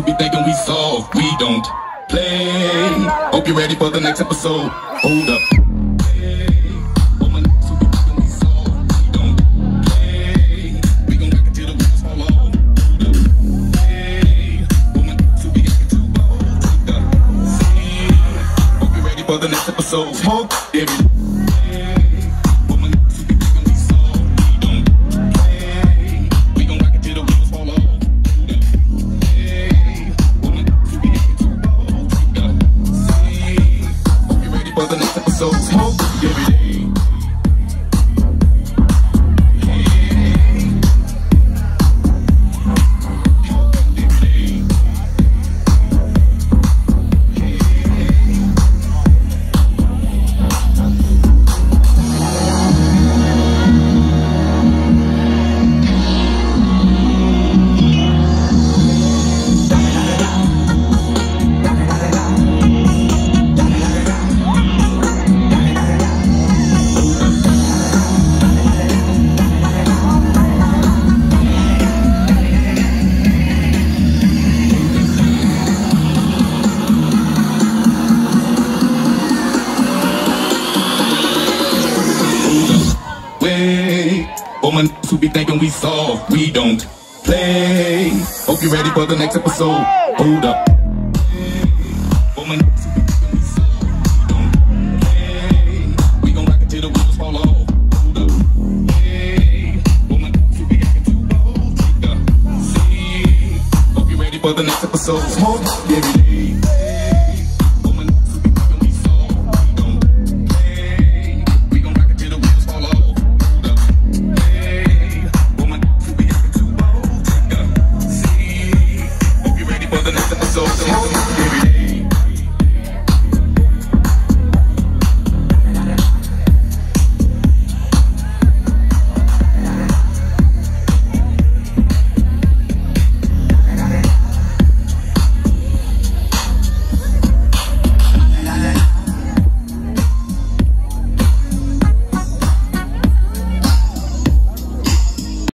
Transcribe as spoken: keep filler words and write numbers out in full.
be thinking we soft, we don't play. Hope you're ready for the next episode. Hold up. For the next episode, smoke every day. Woman, so we thinking we soft, we don't play. We gon' rock it till the wheels fall off. Hey, woman, so we getting too bold. See, hope you're ready for the next episode, smoke every day. Woman, who be thinking we soft, we don't play. Hope you're ready for the next episode. Hold up. Woman, who be thinking we soft, we don't play. We gon' rock it till the wheels fall off. Hold up. Hey, woman, who be acting too bold. Take a seat. Hope you're ready for the next episode. Smoke every day. So